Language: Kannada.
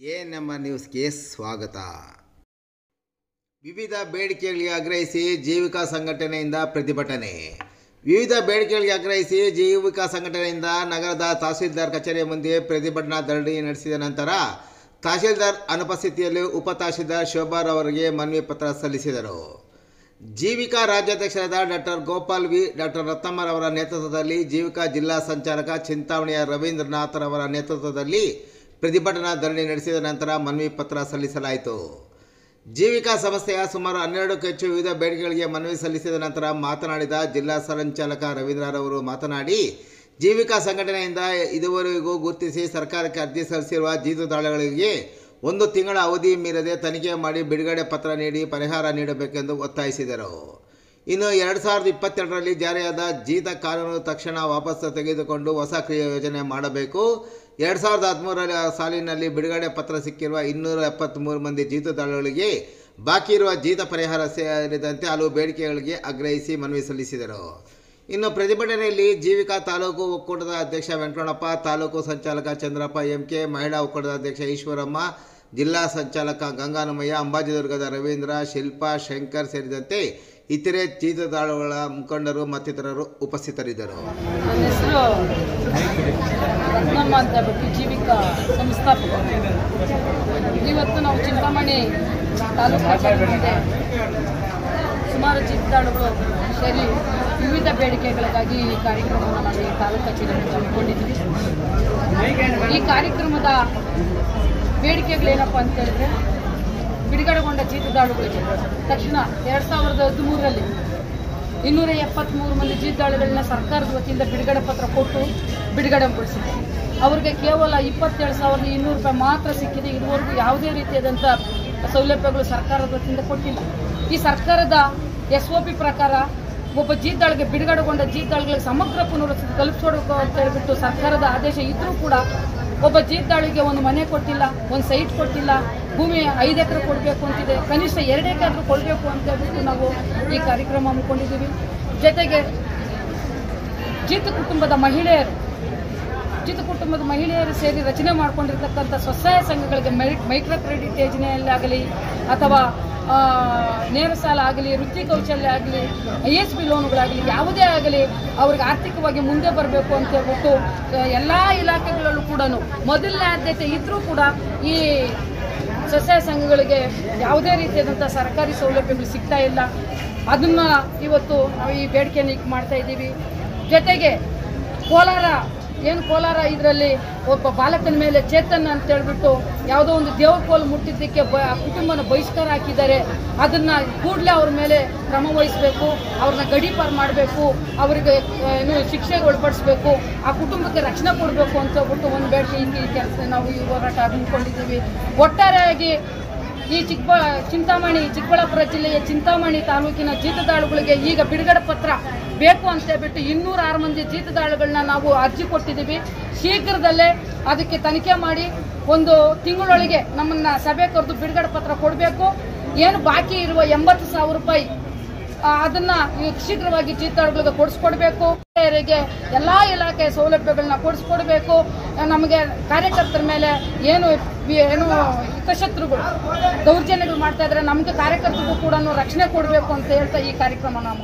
ಎಎನ್ಎಂ ನ್ಯೂಸ್ಗೆ ಸ್ವಾಗತ. ವಿವಿಧ ಬೇಡಿಕೆಗಳಿಗೆ ಆಗ್ರಹಿಸಿ ಜೀವಿಕಾ ಸಂಘಟನೆಯಿಂದ ಪ್ರತಿಭಟನೆ. ವಿವಿಧ ಬೇಡಿಕೆಗಳಿಗೆ ಆಗ್ರಹಿಸಿ ಜೀವಿಕಾ ಸಂಘಟನೆಯಿಂದ ನಗರದ ತಹಸೀಲ್ದಾರ್ ಕಚೇರಿ ಮುಂದೆ ಪ್ರತಿಭಟನಾ ಧರಣಿ ನಡೆಸಿದ ನಂತರ ತಹಸೀಲ್ದಾರ್ ಅನುಪಸ್ಥಿತಿಯಲ್ಲಿ ಉಪ ತಹಸೀಲ್ದಾರ್ ಶೋಭಾರವರಿಗೆ ಮನವಿ ಪತ್ರ ಸಲ್ಲಿಸಿದರು. ಜೀವಿಕಾ ರಾಜ್ಯಾಧ್ಯಕ್ಷರಾದ ಡಾಕ್ಟರ್ ಗೋಪಾಲ್ ವಿ, ಡಾಕ್ಟರ್ ರತ್ನಮ್ಮರವರ ನೇತೃತ್ವದಲ್ಲಿ ಜೀವಿಕಾ ಜಿಲ್ಲಾ ಸಂಚಾಲಕ ಚಿಂತಾಮಣಿಯ ರವೀಂದ್ರನಾಥರವರ ನೇತೃತ್ವದಲ್ಲಿ ಪ್ರತಿಭಟನಾ ಧರಣಿ ನಡೆಸಿದ ನಂತರ ಮನವಿ ಪತ್ರ ಸಲ್ಲಿಸಲಾಯಿತು. ಜೀವಿಕಾ ಸಂಸ್ಥೆಯ ಸುಮಾರು 12ಕ್ಕೂ ಹೆಚ್ಚು ವಿವಿಧ ಬೇಡಿಕೆಗಳಿಗೆ ಮನವಿ ಸಲ್ಲಿಸಿದ ನಂತರ ಮಾತನಾಡಿದ ಜಿಲ್ಲಾ ಸಂಚಾಲಕ ರವೀಂದ್ರರವರು ಮಾತನಾಡಿ, ಜೀವಿಕಾ ಸಂಘಟನೆಯಿಂದ ಇದುವರೆಗೂ ಗುರುತಿಸಿ ಸರ್ಕಾರಕ್ಕೆ ಅರ್ಜಿ ಸಲ್ಲಿಸಿರುವ ಜೀತದಾಳುಗಳಿಗೆ 1 ತಿಂಗಳ ಅವಧಿ ಮೀರದೆ ತನಿಖೆ ಮಾಡಿ ಬಿಡುಗಡೆ ಪತ್ರ ನೀಡಿ ಪರಿಹಾರ ನೀಡಬೇಕೆಂದು ಒತ್ತಾಯಿಸಿದರು. ಇನ್ನು 2022ರಲ್ಲಿ ಜಾರಿಯಾದ ಜೀತ ಕಾನೂನು ತಕ್ಷಣ ವಾಪಸ್ ತೆಗೆದುಕೊಂಡು ಹೊಸ ಕ್ರಿಯಾ ಯೋಜನೆ ಮಾಡಬೇಕು. 2013ರ ಸಾಲಿನಲ್ಲಿ ಬಿಡುಗಡೆ ಪತ್ರ ಸಿಕ್ಕಿರುವ 273 ಮಂದಿ ಜೀತದಾಳುಗಳಿಗೆ ಬಾಕಿ ಇರುವ ಜೀತ ಪರಿಹಾರ ಸೇರಿದಂತೆ ಹಲವು ಬೇಡಿಕೆಗಳಿಗೆ ಆಗ್ರಹಿಸಿ ಮನವಿ ಸಲ್ಲಿಸಿದರು. ಇನ್ನು ಪ್ರತಿಭಟನೆಯಲ್ಲಿ ಜೀವಿಕಾ ತಾಲೂಕು ಒಕ್ಕೂಟದ ಅಧ್ಯಕ್ಷ ವೆಂಕಟರಮಣಪ್ಪ, ತಾಲೂಕು ಸಂಚಾಲಕ ಚಂದ್ರಪ್ಪ ಎಂಕೆ, ಮಹಿಳಾ ಒಕ್ಕೂಟದ ಅಧ್ಯಕ್ಷ ಈಶ್ವರಮ್ಮ, ಜಿಲ್ಲಾ ಸಂಚಾಲಕ ಗಂಗಾನಮಯ್ಯ, ಅಂಬಾಜಿದುರ್ಗದ ರವೀಂದ್ರ, ಶಿಲ್ಪಾ, ಶಂಕರ್ ಸೇರಿದಂತೆ ಇತರೆ ಜೀತದಾಳುಗಳ ಮುಖಂಡರು ಮತ್ತಿತರರು ಉಪಸ್ಥಿತರಿದ್ದರು. ನನ್ನ ಹೆಸರು ರತ್ನಮ್ಮ ಅಂತ ಬಿಟ್ಟು ಜೀವಿಕಾ ಸಂಸ್ಥಾಪಕರು. ಇವತ್ತು ನಾವು ಚಿಂತಾಮಣಿ ತಾಲೂಕು ಕಚೇರಿ ಮುಂದೆ ಸುಮಾರು ಜೀತದಾಳುಗಳು ಸೇರಿ ವಿವಿಧ ಬೇಡಿಕೆಗಳಿಗಾಗಿ ಈ ಕಾರ್ಯಕ್ರಮವನ್ನು ಮಾಡಿ ತಾಲೂಕು ಕಚೇರಿ ಮುಂದೆ ಹಮ್ಮಿಕೊಂಡಿದ್ವಿ. ಈ ಕಾರ್ಯಕ್ರಮದ ಬೇಡಿಕೆಗಳೇನಪ್ಪ ಅಂತ ಹೇಳಿದ್ರೆ, ಬಿಡುಗಡೆಗೊಂಡ ಜೀತದಾಳುಗಳಿಗೆ ತಕ್ಷಣ 2013ರಲ್ಲಿ 273 ಮಂದಿ ಜೀತದಾಳುಗಳನ್ನ ಸರ್ಕಾರದ ವತಿಯಿಂದ ಬಿಡುಗಡೆ ಪತ್ರ ಕೊಟ್ಟು ಬಿಡುಗಡೆಗೊಳಿಸಿದೆ. ಅವರಿಗೆ ಕೇವಲ 27,200 ರೂಪಾಯಿ ಮಾತ್ರ ಸಿಕ್ಕಿದೆ. ಇದುವರೆಗೂ ಯಾವುದೇ ರೀತಿಯಾದಂಥ ಸೌಲಭ್ಯಗಳು ಸರ್ಕಾರದ ವತಿಯಿಂದ ಕೊಟ್ಟಿಲ್ಲ. ಈ ಸರ್ಕಾರದ SOP ಪ್ರಕಾರ ಒಬ್ಬ ಜೀತದಾಳಿಗೆ ಬಿಡುಗಡೆಗೊಂಡ ಜೀತದಾಳುಗಳಿಗೆ ಸಮಗ್ರ ಪುನರ್ವಸತಿ ಕಲ್ಪಿಸೋಬೇಕು ಅಂತ ಹೇಳಿಬಿಟ್ಟು ಸರ್ಕಾರದ ಆದೇಶ ಇದ್ರೂ ಕೂಡ ಒಬ್ಬ ಜೀತದಾಳಿಗೆ ಒಂದು ಮನೆ ಕೊಟ್ಟಿಲ್ಲ, ಒಂದು ಸೈಟ್ ಕೊಟ್ಟಿಲ್ಲ, ಭೂಮಿ 5 ಎಕರೆ ಕೊಡಬೇಕು ಅಂತಿದೆ, ಕನಿಷ್ಠ 2 ಎಕರೆ ಆದರೂ ಕೊಡಬೇಕು ಅಂತ ಹೇಳ್ಬಿಟ್ಟು ನಾವು ಈ ಕಾರ್ಯಕ್ರಮ ಹಮ್ಮಿಕೊಂಡಿದ್ದೀವಿ. ಜೊತೆಗೆ ಜೀತ ಕುಟುಂಬದ ಮಹಿಳೆಯರು ಸೇರಿ ರಚನೆ ಮಾಡಿಕೊಂಡಿರ್ತಕ್ಕಂಥ ಸ್ವಸಹಾಯ ಸಂಘಗಳಿಗೆ ಮೈಕ್ರೋ ಕ್ರೆಡಿಟ್ ಯೋಜನೆಯಲ್ಲಾಗಲಿ ಅಥವಾ ನೇರ ಸಾಲ ಆಗಲಿ, ವೃತ್ತಿ ಕೌಶಲ್ಯ ಆಗಲಿ, ISB ಲೋನ್ಗಳಾಗಲಿ ಯಾವುದೇ ಆಗಲಿ ಅವ್ರಿಗೆ ಆರ್ಥಿಕವಾಗಿ ಮುಂದೆ ಬರಬೇಕು ಅಂತ ಹೇಳ್ಬಿಟ್ಟು ಎಲ್ಲ ಇಲಾಖೆಗಳಲ್ಲೂ ಕೂಡ ಮೊದಲನೇ ಆದ್ಯತೆ ಇದ್ರೂ ಕೂಡ ಈ ಸ್ವಸಹಾಯ ಸಂಘಗಳಿಗೆ ಯಾವುದೇ ರೀತಿಯಾದಂಥ ಸರ್ಕಾರಿ ಸೌಲಭ್ಯಗಳು ಸಿಗ್ತಾ ಇಲ್ಲ. ಅದನ್ನು ಇವತ್ತು ನಾವು ಈ ಬೇಡಿಕೆಯನ್ನು ಮಾಡ್ತಾ ಇದ್ದೀವಿ. ಜೊತೆಗೆ ಕೋಲಾರ ಇದರಲ್ಲಿ ಒಬ್ಬ ಬಾಲಕನ ಮೇಲೆ ಚೇತನ್ ಅಂತ ಹೇಳ್ಬಿಟ್ಟು ಯಾವುದೋ ಒಂದು ದೇವ್ರ ಕೋಲು ಮುಟ್ಟಿದ್ದಕ್ಕೆ ಕುಟುಂಬನ ಬಹಿಷ್ಕಾರ ಹಾಕಿದ್ದಾರೆ. ಅದನ್ನು ಕೂಡಲೇ ಅವ್ರ ಮೇಲೆ ಕ್ರಮ ವಹಿಸಬೇಕು, ಅವ್ರನ್ನ ಗಡೀಪಾರು ಮಾಡಬೇಕು, ಅವರಿಗೆ ಶಿಕ್ಷೆಗೆ ಒಳಪಡಿಸಬೇಕು, ಆ ಕುಟುಂಬಕ್ಕೆ ರಕ್ಷಣೆ ಕೊಡಬೇಕು ಅಂತ ಹೇಳ್ಬಿಟ್ಟು ಒಂದು ಬೇಡಿಕೆ ಈ ಕೆಲಸ ನಾವು ಈ ಹೋರಾಟ ಹಮ್ಮಿಕೊಂಡಿದ್ದೀವಿ. ಒಟ್ಟಾರೆಯಾಗಿ ಈ ಚಿಕ್ಕಬಳ್ಳಾಪುರ ಜಿಲ್ಲೆಯ ಚಿಂತಾಮಣಿ ತಾಲೂಕಿನ ಜೀತದಾಳುಗಳಿಗೆ ಈಗ ಬಿಡುಗಡೆ ಪತ್ರ ಬೇಕು ಅಂತ ಹೇಳ್ಬಿಟ್ಟು 206 ಮಂದಿ ಜೀತದಾಳುಗಳನ್ನ ನಾವು ಅರ್ಜಿ ಕೊಟ್ಟಿದ್ದೀವಿ. ಶೀಘ್ರದಲ್ಲೇ ಅದಕ್ಕೆ ತನಿಖೆ ಮಾಡಿ 1 ತಿಂಗಳೊಳಗೆ ನಮ್ಮನ್ನ ಸಭೆ ಕರೆದು ಬಿಡುಗಡೆ ಪತ್ರ ಕೊಡಬೇಕು. ಏನು ಬಾಕಿ ಇರುವ 80,000 ರೂಪಾಯಿ ಅದನ್ನ ಶೀಘ್ರವಾಗಿ ಜೀತದಾಳುಗಳಿಗೆ ಕೊಡಿಸ್ಕೊಡ್ಬೇಕು. ಎಲ್ಲಾ ಇಲಾಖೆ ಸೌಲಭ್ಯಗಳನ್ನ ಕೊಡಿಸ್ಕೊಡ್ಬೇಕು. ನಮಗೆ ಕಾರ್ಯಕರ್ತರ ಮೇಲೆ ಏನು ಹಿತಶತ್ರುಗಳು ದೌರ್ಜನ್ಯಗಳು ಮಾಡ್ತಾ ಇದ್ರೆ ನಮಗೆ ಕಾರ್ಯಕರ್ತರಿಗೂ ಕೂಡ ರಕ್ಷಣೆ ಕೊಡಬೇಕು ಅಂತ ಹೇಳ್ತಾ ಈ ಕಾರ್ಯಕ್ರಮ ನಾವು